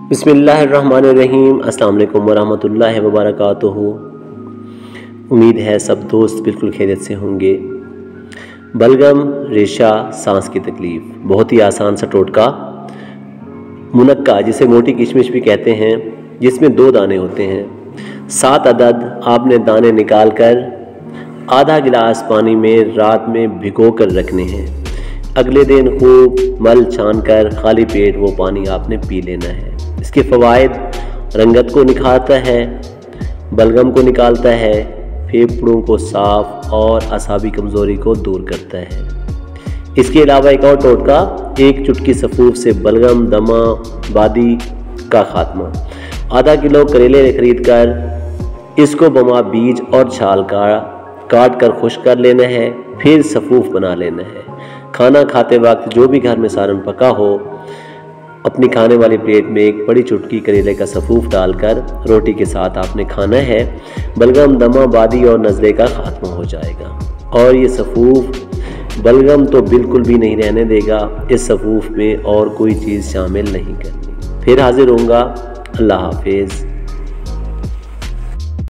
बिस्मिल्लाहिर्रहमानिर्रहीम। अस्सलाम वालेकुम वरहमतुल्लाहि वबरकातुहू। उम्मीद है सब दोस्त बिल्कुल खैरियत से होंगे। बलगम, रेशा, सांस की तकलीफ़, बहुत ही आसान सा टोटका। मुनक्का, जिसे मोटी किशमिश भी कहते हैं, जिसमें 2 दाने होते हैं। 7 अदद आपने दाने निकाल कर आधा गिलास पानी में रात में भिगो कर रखने हैं। अगले दिन खूब मल छान कर खाली पेट वो पानी आपने पी लेना है। इसके फ़वाइद: रंगत को निखारता है, बलगम को निकालता है, फेफड़ों को साफ़ और असाबी कमज़ोरी को दूर करता है। इसके अलावा एक और टोटका, 1 चुटकी सफ़ूफ से बलगम, दमा, बादी का खात्मा। आधा किलो करेले खरीद कर इसको बमा बीज और छाल का काट कर खुश्क कर लेना है, फिर सफ़ूफ बना लेना है। खाना खाते वक्त जो भी घर में सालन पका हो, अपनी खाने वाली प्लेट में 1 बड़ी चुटकी करेले का सफ़ूफ डालकर रोटी के साथ आपने खाना है। बलगम, दमा, बादी और नज़ले का खात्मा हो जाएगा। और ये सफ़ूफ बलगम तो बिल्कुल भी नहीं रहने देगा। इस सफ़ूफ में और कोई चीज़ शामिल नहीं करनी। फिर हाजिर होऊंगा। अल्लाह हाफिज़।